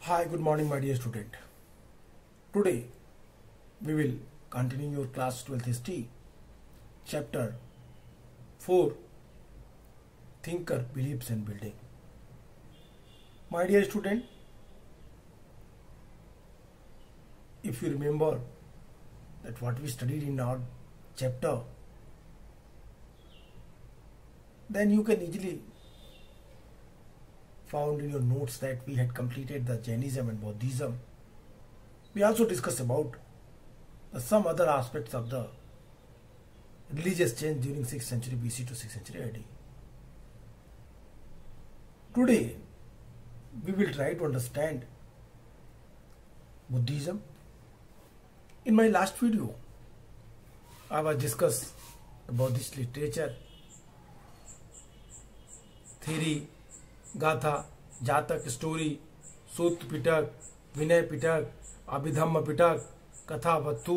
Hi, good morning, my dear student. Today we will continue your class 12th history, chapter 4, Thinker, Beliefs and Building. My dear student, if you remember that what we studied in our chapter, then you can easily found in your notes that we had completed the Jainism and Buddhism. We also discussed about some other aspects of the religious change during 6th century BC to 6th century AD. Today, we will try to understand Buddhism. In my last video, I was discussed about this literature, theory, Gatha, Jataka, story, Sutta Pitaka, Vinaya Pitaka, Abhidhamma Pitaka, Kathavatthu,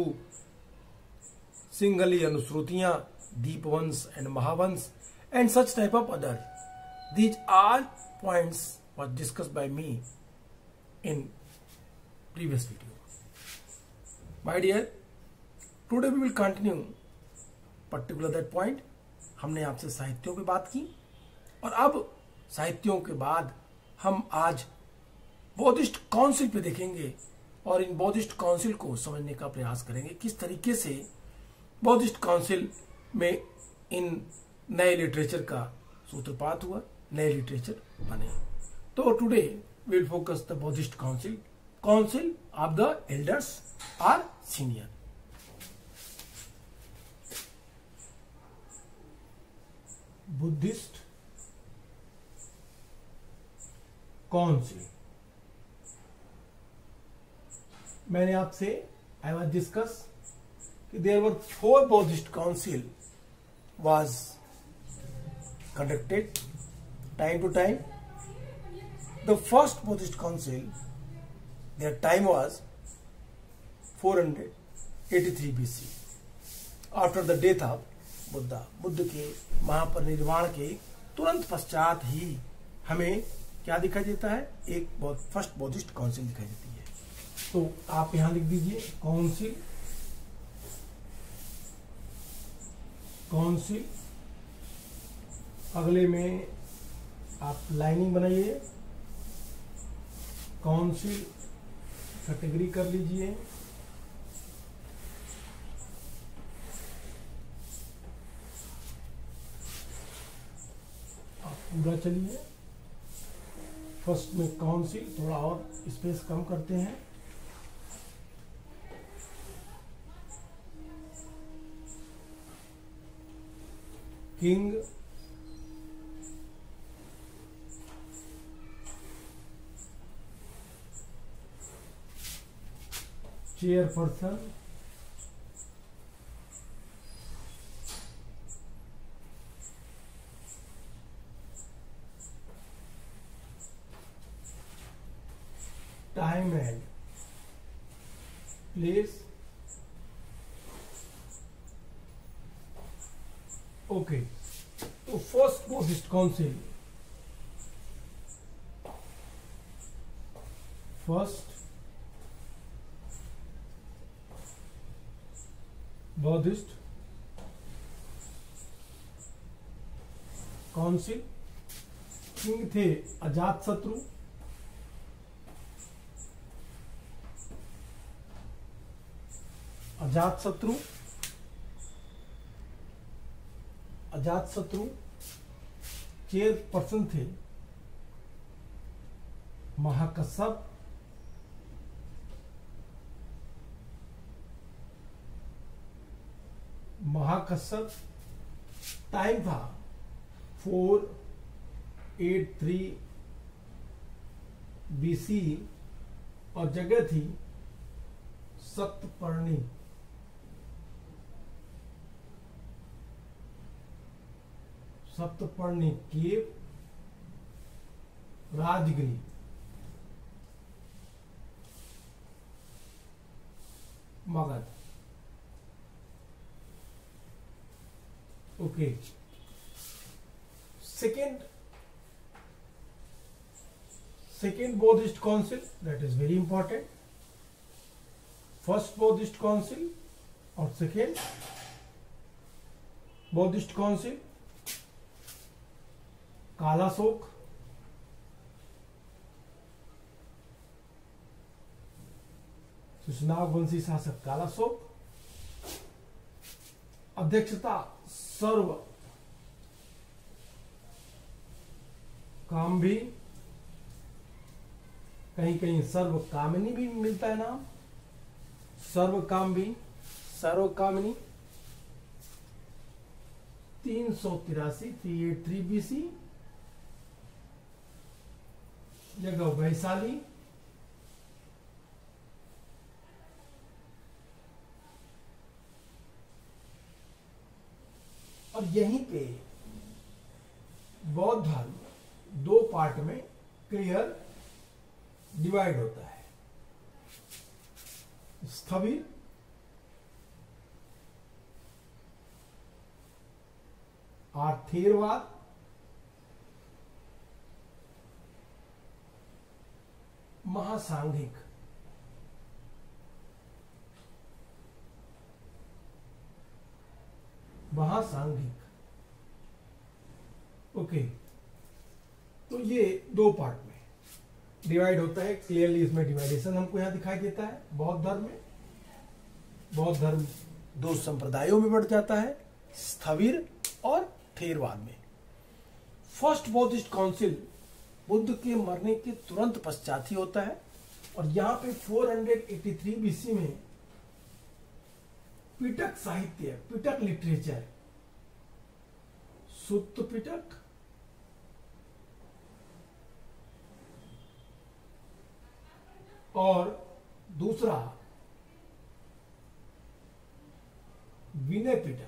Sinhali अनुश्रुतियां, Dipavamsa and Mahavamsa and such type of other. These all points were discussed by me in previous video. My dear, today we will continue particular that point. हमने आपसे साहित्यों पे बात की और अब साहित्यों के बाद हम आज बौद्धिस्ट काउंसिल पे देखेंगे और इन बौद्धिस्ट काउंसिल को समझने का प्रयास करेंगे किस तरीके से बौद्धिस्ट काउंसिल में इन नए लिटरेचर का सूत्रपात हुआ, नए लिटरेचर बने. तो today we will focus the Buddhist council, council of the elders or senior. Buddhist council. मैंने आपसे आई वाज डिस्कस कि there were 4 Buddhist council was conducted time to time. The first Buddhist council, there time was 483 BC after the death of Buddha. Buddha के महापरिनिर्वाण के तुरंत पश्चात ही हमें क्या दिखाई देता है, एक फर्स्ट बौद्धिस्ट काउंसिल दिखाई देती है. तो आप यहां लिख दीजिए काउंसिल, काउंसिल. अगले में आप लाइनिंग बनाइए, काउंसिल कैटेगरी कर लीजिए. आप पूरा चलिए. फर्स्ट में काउंसिल, थोड़ा और स्पेस कम करते हैं. King, chairperson, time and place. Okay, तो first Buddhist council, first Buddhist council. King थे अजातशत्रु, अजातशत्रु, अजातशत्रु. चेयरपर्सन थे महाकश्यप, महाकश्यप. टाइम था 483 BC और जगह थी Saptaparni. Saptaparni cave, Rajgiri. Magadha. Okay. Second second Buddhist council, that is very important. First Buddhist council or second Buddhist council, Kalashoka, Shishunaga वंशी शासक कालाशोक, अध्यक्षता सर्व काम भी, कहीं कहीं सर्व कामिनी भी मिलता है नाम, सर्व काम भी, सर्व कामिनी, 383 BC, जगह वैशाली, और यहीं पे बौद्ध धर्म दो पार्ट में क्लियर डिवाइड होता है, स्थविर और थेरवाद, महासांघिक। महासांघिक, ओके। तो ये दो पार्ट में डिवाइड होता है, क्लियरली इसमें डिवाइडेशन हमको यहां दिखाई देता है। बौद्ध धर्म में, बौद्ध धर्म दो संप्रदायों में बढ़ जाता है, स्थविर और थेरवाद में। फर्स्ट बौद्धिस्ट काउंसिल बुद्ध के मरने के तुरंत पश्चात ही होता है, और यहां पे 483 BC में पिटक साहित्य, पिटक लिटरेचर, सुत्त पिटक, और दूसरा विनय पिटक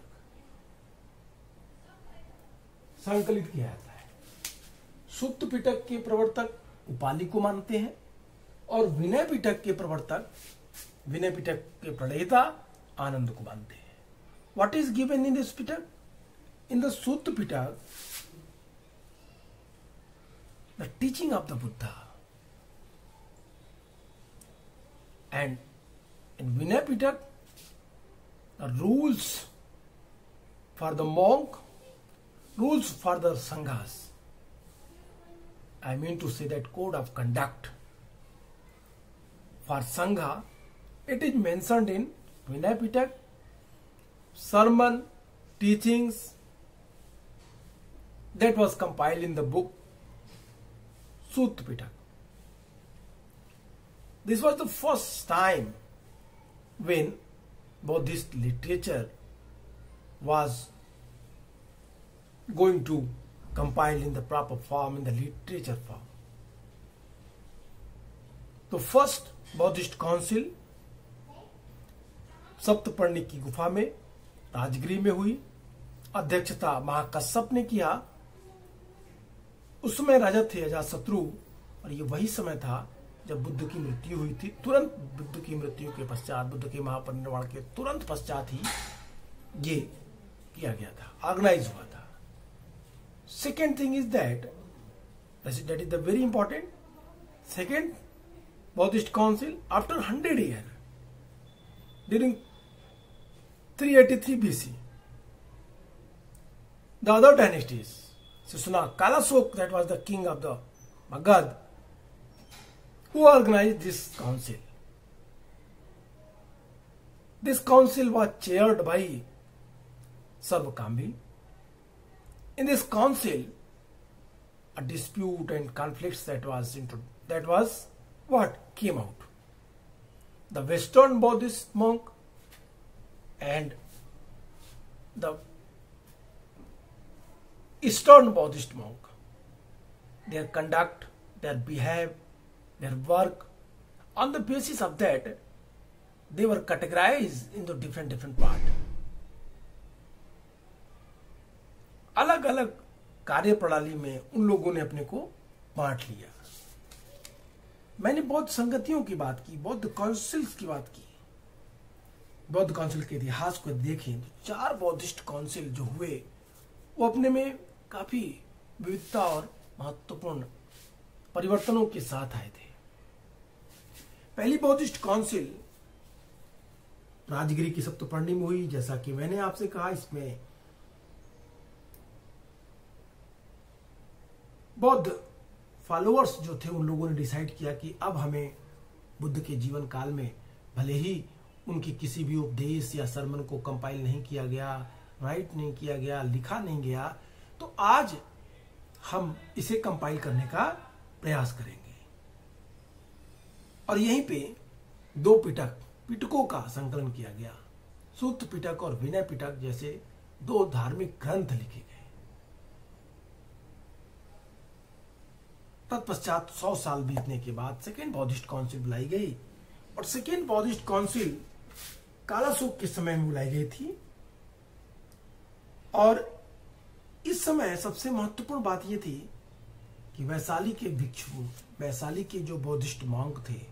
संकलित किया जाता है। सुत्त पिटक के प्रवर्तक उपालि को मानते हैं, और विनय पिटक के प्रवर्तक, विनय पिटक के प्रणेता आनंद को मानते हैं। What is given in this Pitaka? In the Sutta Pitaka, the teaching of the Buddha, and in Vinay Pitak, the rules for the monk, rules for the sanghas, I mean to say that code of conduct for sangha, it is mentioned in Vinay Pitak, sermon, teachings that was compiled in the book Sutta Pitak. This was the first time when Buddhist literature was going to compile in the proper form, in the literature form. तो first Buddhist council Saptaparni की गुफा में राजगृह में हुई, अध्यक्षता महाकश्यप ने किया। उस समय राजा थे अजातशत्रु, और ये वही समय था जब बुद्ध की मृत्यु हुई थी। तुरंत बुद्ध की मृत्यु के पश्चात, बुद्ध के महापरिनिर्वाण के तुरंत पश्चात ही ये किया गया था, ऑर्गेनाइज हुआ था। Second thing is that is the very important, second Buddhist council after 100 years during 383 BC, the other dynasties, Shishunag, Kalasok, that was the king of the Magad, who organized this council. This council was chaired by Sarvakambi. In this council, a dispute and conflicts that was what came out. The Western Buddhist monk and the Eastern Buddhist monk, their conduct, their behavior, their work, on the basis of that they were categorized into different part. अलग अलग कार्य प्रणाली में उन लोगों ने अपने को बांट लिया। मैंने बौद्ध संगतियों की बात की, बौद्ध काउंसिल्स की बात की। बौद्ध काउंसिल के इतिहास को देखें तो 4 बौद्धिस्ट काउंसिल जो हुए वो अपने में काफी विविधता और महत्वपूर्ण परिवर्तनों के साथ आए थे। पहली बौद्धिस्ट काउंसिल राजगिरी की सप्तपर्णी में हुई। जैसा कि मैंने आपसे कहा, इसमें बौद्ध फॉलोअर्स जो थे उन लोगों ने डिसाइड किया कि अब हमें बुद्ध के जीवन काल में भले ही उनकी किसी भी उपदेश या सरमन को कंपाइल नहीं किया गया, राइट नहीं किया गया, लिखा नहीं गया, तो आज हम इसे कंपाइल करने का प्रयास करेंगे। और यहीं पे दो पिटकों का संकलन किया गया। सूत्र पिटक और विनय पिटक जैसे दो धार्मिक ग्रंथ लिखे गए। तत्पश्चात 100 साल बीतने के बाद सेकेंड बौद्धिस्ट काउंसिल बुलाई गई। और सेकेंड बौद्धिस्ट काउंसिल कालाशोक के समय में बुलाई गई थी। और इस समय सबसे महत्वपूर्ण बात यह थी कि वैशाली के भिक्षु, वैशाली के जो बौद्धिस्ट मॉन्क थे,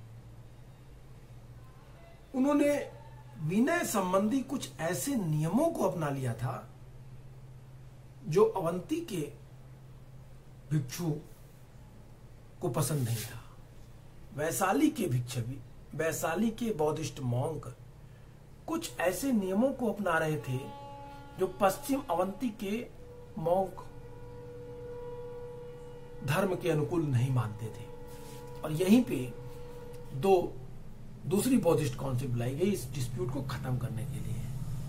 उन्होंने विनय संबंधी कुछ ऐसे नियमों को अपना लिया था जो अवंती के भिक्षु को पसंद नहीं था। वैशाली के भिक्षु, वैशाली के बौद्धिस्ट मॉन्क कुछ ऐसे नियमों को अपना रहे थे जो पश्चिम अवंती के मॉन्क धर्म के अनुकूल नहीं मानते थे। और यहीं पे दूसरी बौद्धिस्ट काउंसिल बुलाई गई इस डिस्प्यूट को खत्म करने के लिए।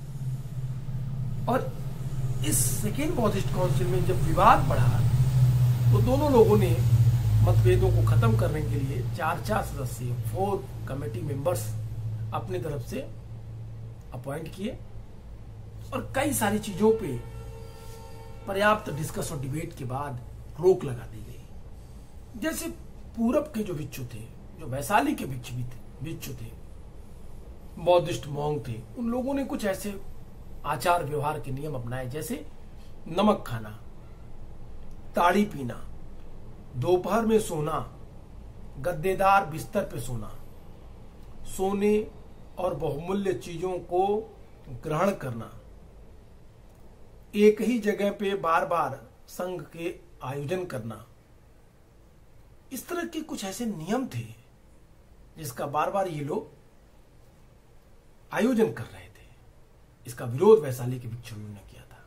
और इस सेकेंड बौद्धिस्ट काउंसिल में जब विवाद बढ़ा तो दोनों लोगों ने मतभेदों को खत्म करने के लिए 4 सदस्य 4 कमेटी मेंबर्स अपनी तरफ से अपॉइंट किए और कई सारी चीजों पे पर्याप्त डिस्कस और डिबेट के बाद रोक लगा दी गई। जैसे पूरब के जो भिक्षु थे, जो वैशाली के भिक्षु थे, बौद्धिस्ट मॉन्क थे, उन लोगों ने कुछ ऐसे आचार व्यवहार के नियम अपनाए, जैसे नमक खाना, ताड़ी पीना, दोपहर में सोना, गद्देदार बिस्तर पे सोना, सोने और बहुमूल्य चीजों को ग्रहण करना, एक ही जगह पे बार बार संघ के आयोजन करना। इस तरह के कुछ ऐसे नियम थे जिसका बार बार ये लोग आयोजन कर रहे थे। इसका विरोध वैशाली के भिक्षुओं ने किया था।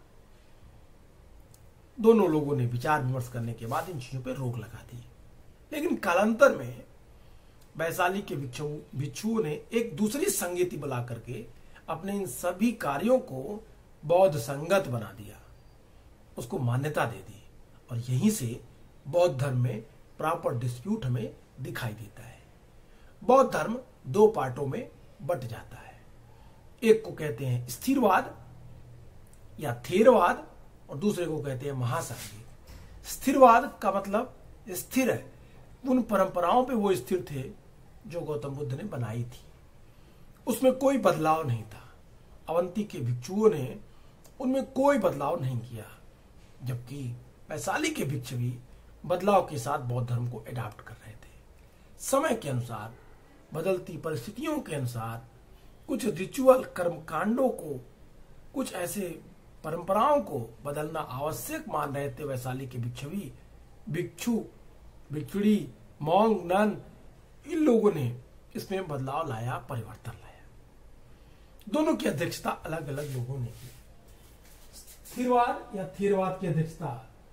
दोनों लोगों ने विचार विमर्श करने के बाद इन चीजों पर रोक लगा दी। लेकिन कालांतर में वैशाली के भिक्षुओं ने एक दूसरी संगति बुला करके अपने इन सभी कार्यों को बौद्ध संगत बना दिया, उसको मान्यता दे दी। और यहीं से बौद्ध धर्म में प्रॉपर डिस्प्यूट हमें दिखाई देता है। बौद्ध धर्म 2 पार्टों में बट जाता है। एक को कहते हैं स्थिरवाद या थेरवाद और दूसरे को कहते हैं महासांगिक। स्थिरवाद का मतलब स्थिर है, उन परंपराओं पे वो स्थिर थे जो गौतम बुद्ध ने बनाई थी, उसमें कोई बदलाव नहीं था। अवंती के भिक्षुओं ने उनमें कोई बदलाव नहीं किया, जबकि वैशाली के भिक्षु भी बदलाव के साथ बौद्ध धर्म को एडॉप्ट कर रहे थे। समय के अनुसार, बदलती परिस्थितियों के अनुसार कुछ रिचुअल कर्मकांडों को, कुछ ऐसे परंपराओं को बदलना आवश्यक मान रहे थे वैशाली के भिक्षु, भिक्षुड़ी, मॉन्क, नन, इन लोगों ने इसमें बदलाव लाया, परिवर्तन लाया। दोनों की अध्यक्षता अलग अलग लोगों ने की। स्थिरवाद या थेरवाद की अध्यक्षता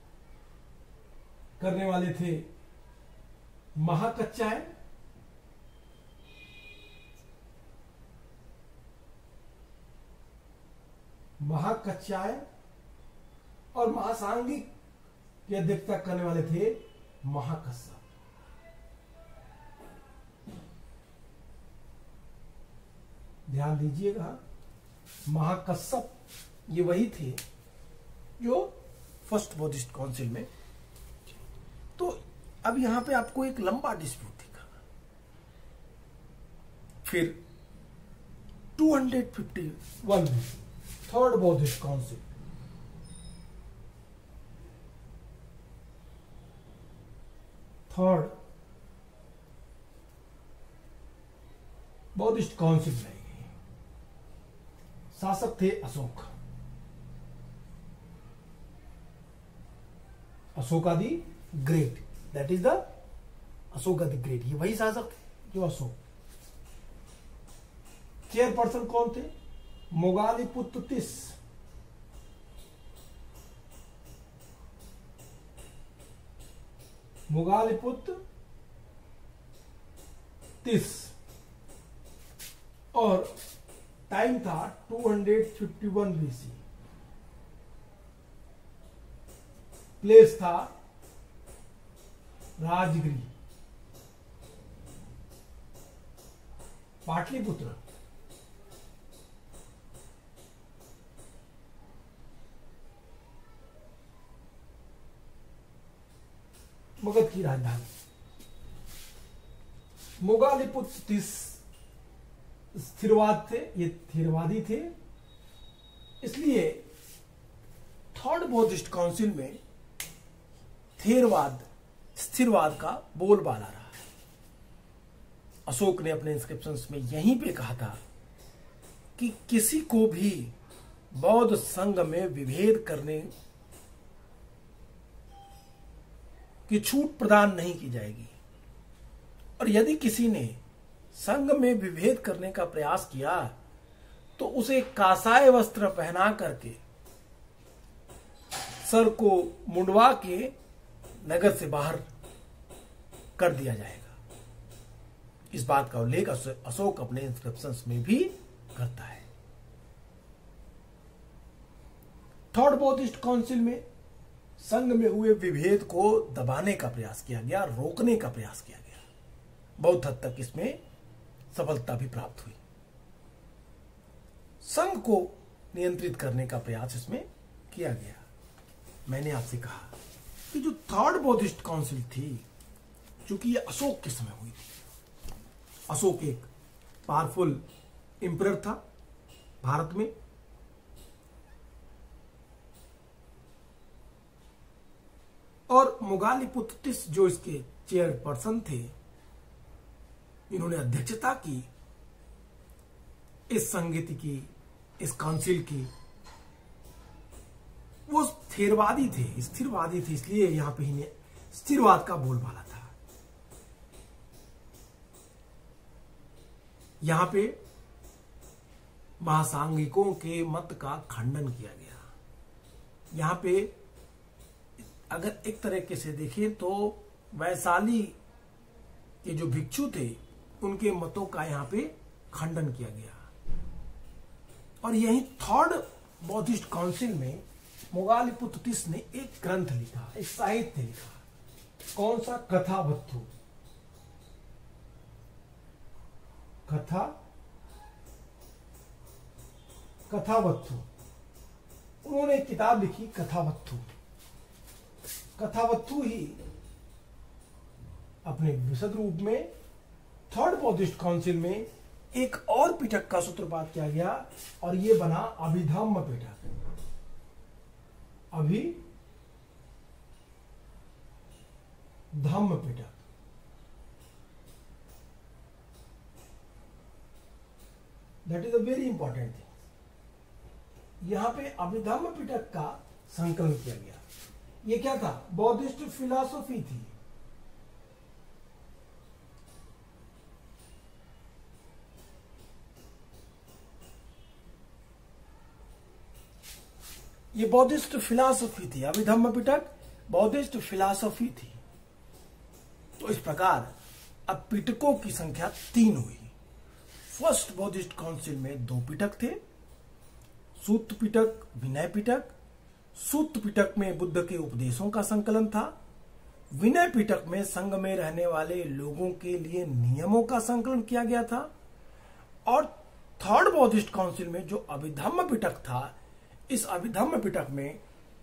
करने वाले थे महाकच्चाय, और महासांगिक की अध्यक्षता करने वाले थे महाकश्यप। ध्यान दीजिएगा, महाकश्यप ये वही थे जो फर्स्ट बौद्धिस्ट काउंसिल में। तो अब यहां पे आपको एक लंबा डिस्प्यूट दिखा। फिर 251 में third Buddhist council, third Buddhist council लाई गई। शासक थे Ashoka, Ashoka the great, that is the Ashoka the great, ये वही शासक थे जो अशोक। चेयरपर्सन कौन थे? मोगालिपुत्र तिस। मोगालिपुत्र तिस, और टाइम था 251 बीसी। प्लेस था राजगृह, पाटलिपुत्र। मगध की राजधानी। मोगालिपुत्र तिस स्थिरवाद थे, ये थेरवादी थे, इसलिए थर्ड बौद्धिस्ट काउंसिल में थेरवाद, स्थिरवाद का बोलबाला रहा है। अशोक ने अपने इंस्क्रिप्शंस में यहीं पे कहा था कि किसी को भी बौद्ध संघ में विभेद करने की छूट प्रदान नहीं की जाएगी, और यदि किसी ने संघ में विभेद करने का प्रयास किया तो उसे कासाय वस्त्र पहना करके सर को मुंडवा के नगर से बाहर कर दिया जाएगा। इस बात का उल्लेख अशोक अपने इंस्क्रिप्शंस में भी करता है। थर्ड बौद्धिस्ट काउंसिल में संघ में हुए विभेद को दबाने का प्रयास किया गया, रोकने का प्रयास किया गया। बहुत हद तक इसमें सफलता भी प्राप्त हुई। संघ को नियंत्रित करने का प्रयास इसमें किया गया। मैंने आपसे कहा कि जो थर्ड बौद्धिस्ट काउंसिल थी, चूंकि ये अशोक के समय हुई थी, अशोक एक पावरफुल एम्परर था भारत में, और मोगालिपुत्र तिस जो इसके चेयरपर्सन थे, इन्होंने अध्यक्षता की इस संगीति की, इस काउंसिल की। वो थेरवादी थे, स्थिरवादी थे, इसलिए यहां पे ही स्थिरवाद का बोलबाला था। यहां पे महासांगिकों के मत का खंडन किया गया। यहां पे अगर एक तरीके से देखें तो वैशाली के जो भिक्षु थे उनके मतों का यहां पे खंडन किया गया। और यही थर्ड बौद्धिस्ट काउंसिल में मोगालिपुत्र तिस ने एक ग्रंथ लिखा, एक साहित्य लिखा। कौन सा? कथावत्थु। कथावत्थु। उन्होंने एक किताब लिखी, कथावत्थु। कथावत्थु ही अपने विशद रूप में थर्ड बौद्धिस्ट काउंसिल में एक और पिटक का सूत्रपात किया गया, और यह बना Abhidhamma Pitaka. Abhidhamma Pitaka. That is a very important thing. यहां पे अभिधम्म पिटक का संकलन किया गया। ये क्या था? बौद्धिस्ट फिलॉसफी थी। ये बौद्धिस्ट फिलॉसफी थी। अभिधम्म पिटक बौद्धिस्ट फिलॉसफी थी। तो इस प्रकार अब पिटकों की संख्या 3 हुई। फर्स्ट बौद्धिस्ट काउंसिल में 2 पिटक थे, सूत्र पिटक, विनय पिटक। सूत्र पिटक में बुद्ध के उपदेशों का संकलन था। विनय पिटक में संघ में रहने वाले लोगों के लिए नियमों का संकलन किया गया था। और थर्ड बौद्धिस्ट काउंसिल में जो अभिधम्म पिटक था, इस अभिधम्म पिटक में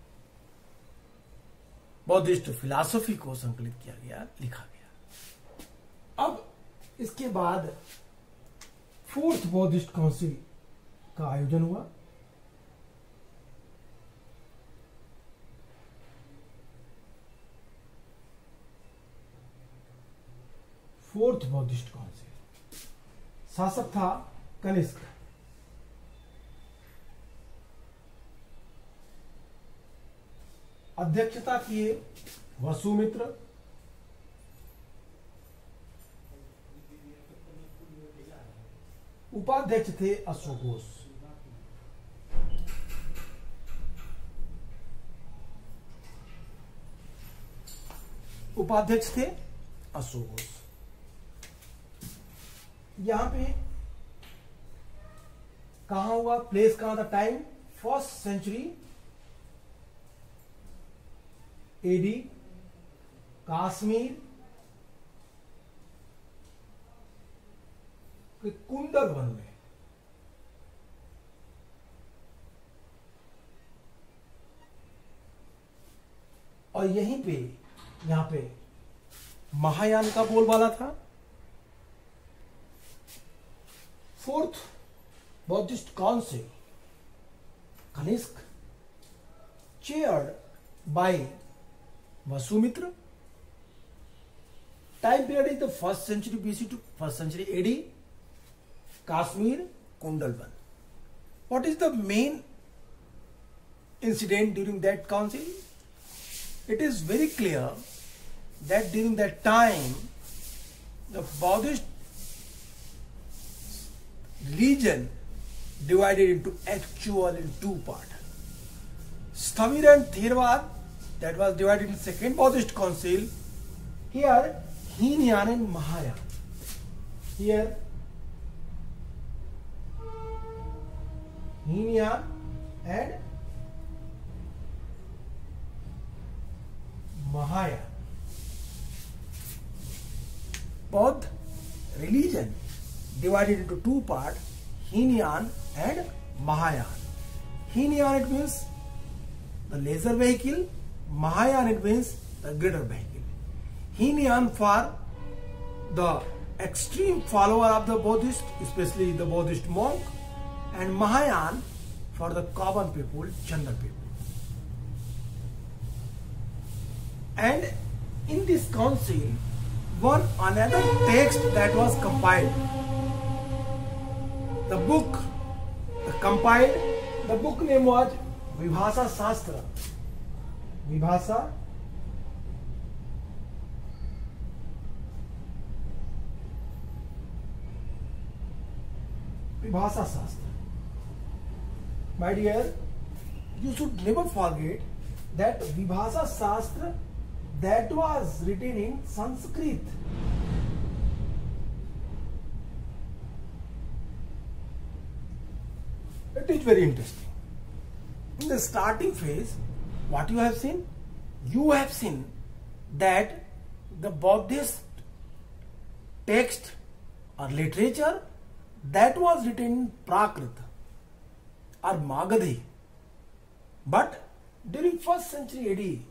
बौद्धिस्ट फिलॉसफी को संकलित किया गया, लिखा गया। अब इसके बाद फोर्थ बौद्धिस्ट काउंसिल का आयोजन हुआ। फोर्थ बौद्धिस्ट काउंसिल, शासक था कनिष्क। अध्यक्षता किए वसुमित्र। उपाध्यक्ष थे अशोक घोष। उपाध्यक्ष थे अशोक घोष। यहां पे कहां हुआ, प्लेस कहां था, time 1st century AD, Kashmir के कुंडल वन में। और यहीं पे यहां पे महायान का बोलबाला था। 4th Buddhist council Kanishka chaired by Vasumitra. Time period is the 1st century BC to 1st century AD. Kashmir, Kundalban. What is the main incident during that council? It is very clear that during that time the Buddhist religion divided into in two parts. Sthamira and Theravada, that was divided in second Buddhist council. Here Hinayan and Mahayana. Here Hinayan and Mahayana. Both religion divided into two parts, Hinayan and Mahayana. Hinayan, it means the lesser vehicle, Mahayana, it means the greater vehicle. Hinayan for the extreme follower of the Buddhist, especially the Buddhist monk, and Mahayana for the common people, general people. And in this council, one another text that was compiled. The book compiled, the book name was Vibhasa Shastra. Vibhasa Shastra. My dear, you should never forget that Vibhasa Shastra that was written in Sanskrit. It is very interesting. In the starting phase, what you have seen? You have seen that the Buddhist text or literature that was written in Prakrit or Magadhi. But during 1st century AD,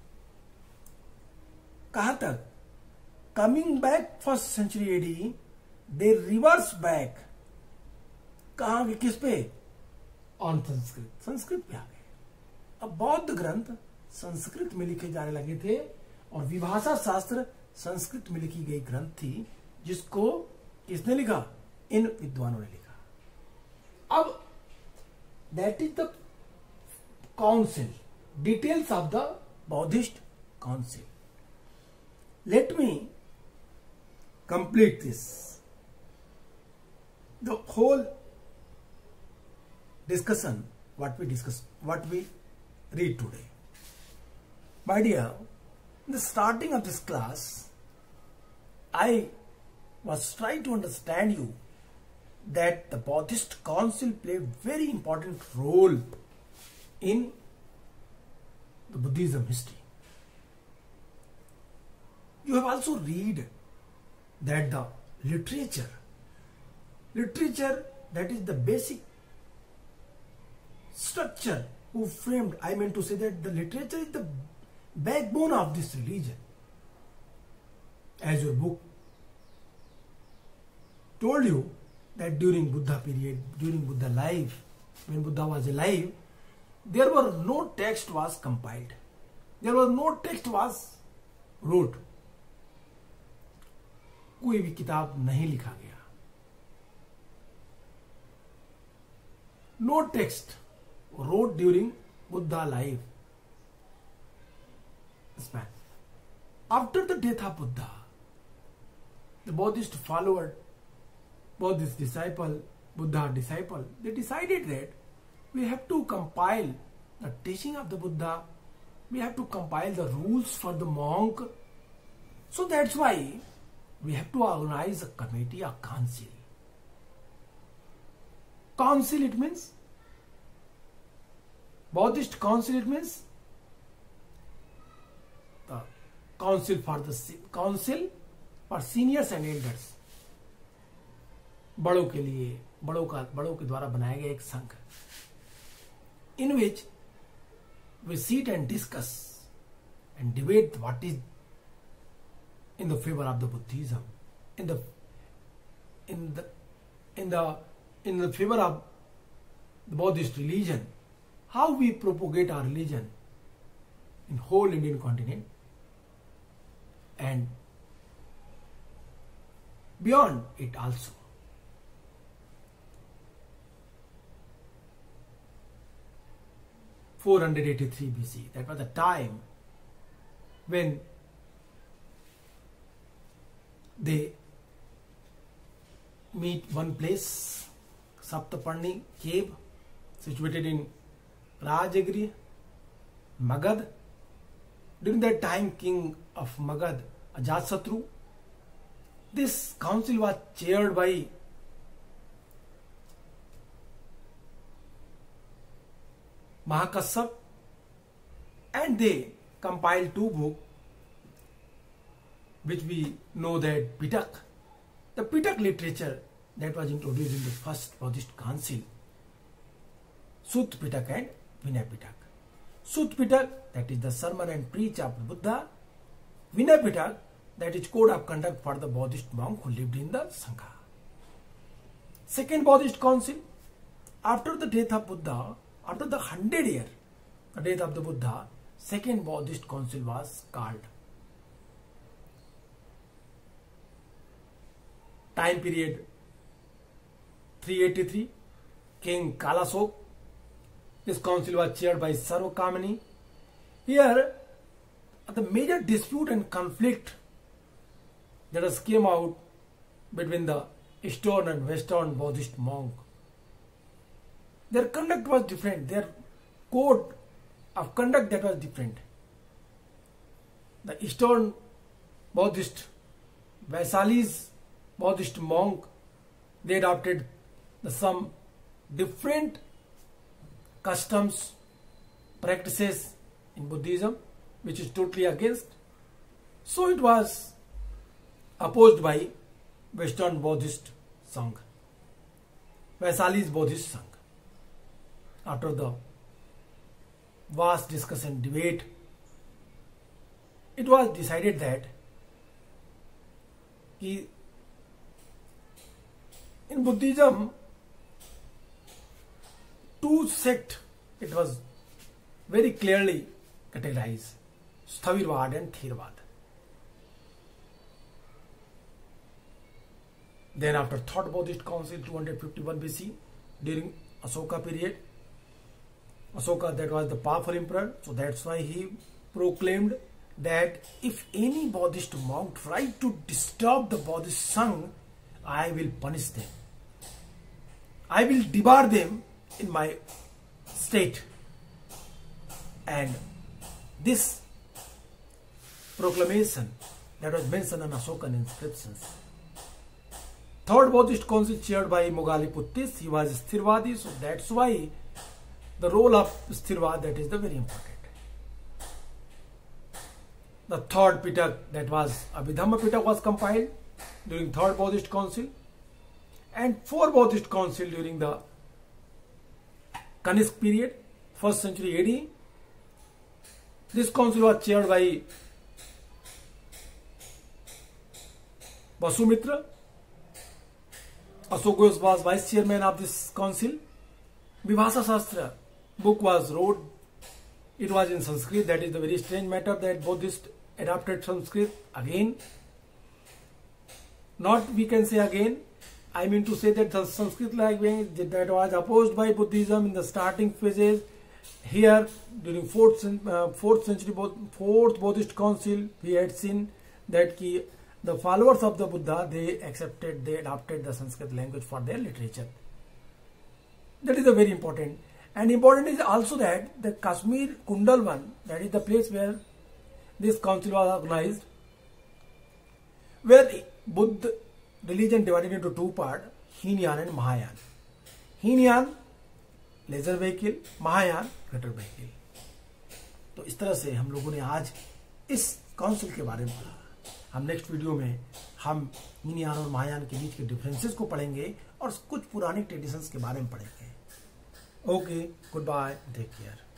कहाँ तक? Coming back 1st century AD, they reverse back. कहाँ के, किस पे? On Sanskrit. Sanskrit पे आ गए. अब बौद्ध ग्रंथ संस्कृत में लिखे जाने लगे थे और विभाषा शास्त्र संस्कृत में लिखी गई ग्रंथ थी, जिसको किसने लिखा? इन विद्वानों ने लिखा. अब that is the council, details of the Buddhist council. Let me complete this. The whole discussion, what we discuss, what we read today. My dear, in the starting of this class, I was trying to understand you that the Buddhist council played very important role in the Buddhism history. You have also read that the literature that is the basic structure who framed, I meant to say that the literature is the backbone of this religion. As your book told you that during Buddha period, during Buddha life, when Buddha was alive, there were no text was compiled. There was no text was wrote. कोई भी किताब नहीं लिखा गया. No text wrote during Buddha life span. After the death of Buddha, the Buddhist follower, Buddhist disciple, Buddha disciple, they decided that we have to compile the teaching of the Buddha, we have to compile the rules for the monk. So that's why we have to organize a committee, a council. Council, it means Buddhist council, it means the council for seniors and elders. बड़ों के लिए, बड़ों के द्वारा बनाया गया एक संघ, in which we sit and discuss and debate what is in the favor of the Buddhism, in the favor of the Buddhist religion, how we propagate our religion in whole Indian continent and beyond it also. (483 BC). That was the time when they meet one place, Saptaparni cave, situated in Rajagiri, Magad. During that time, king of Magad, Ajatasattu, this council was chaired by Mahakassap, and they compiled two books which we know that Pitak, the Pitak literature that was introduced in the first Buddhist council, Sutta Pitak and Vinaya Pitak. Sutta Pitak, that is the sermon and preach of Buddha. Vinaya Pitak, that is code of conduct for the Buddhist monk who lived in the Sangha. Second Buddhist council, after the death of Buddha, after the 100 year, the death of the Buddha, second Buddhist council was called. Time period 383, King Kalasok. This council was chaired by Sarvakamani. Here, the major dispute and conflict that has came out between the Eastern and Western Buddhist monk. Their conduct was different. Their code of conduct that was different. The Eastern Buddhist Vaisalis, Buddhist monk, they adopted some different customs, practices in Buddhism, which is totally against. So it was opposed by Western Buddhist Sangha, Vaisalis Buddhist Sangha. After the vast discussion, debate, it was decided that in Buddhism, two sects, it was very clearly categorized, Sthavirvad and Theravada. Then after Third Buddhist Council, 251 BC, during Asoka period, Asoka, that was the powerful emperor, so that's why he proclaimed that if any Buddhist monk tried to disturb the Buddhist Sangha, I will punish them. I will debar them in my state. And this proclamation that was mentioned on Asokan inscriptions. Third Buddhist council chaired by Moggaliputtis, he was Sthirvadi, so that's why the role of Sthirvad, that is the very important. The third Pitak, that was Abhidhamma Pitak, was compiled during third Buddhist council, and fourth Buddhist council during the Kanishk period, 1st century AD. This council was chaired by Vasumitra. Ashoka was vice chairman of this council. Vibhasa Shastra book was wrote. It was in Sanskrit. That is the very strange matter that Buddhists adopted Sanskrit again. Not we can say again. I mean to say that the Sanskrit language that was opposed by Buddhism in the starting phases. Here during fourth Buddhist council, we had seen that the followers of the Buddha, they adopted the Sanskrit language for their literature. That is a very important. And important is also that the Kashmir Kundalvan, that is the place where this council was organized, where Buddha religion divided into two parts, Hinayan and Mahayana. Hinayan lesser vehicle, Mahayana greater vehicle. तो इस तरह से हम लोगों ने आज इस council के बारे में पढ़ा. हम नेक्स्ट वीडियो में हम हीनयान और महायान के बीच के डिफरेंसेस को पढ़ेंगे और कुछ पुरानी ट्रेडिशंस के बारे में पढ़ेंगे. Okay, goodbye, take care.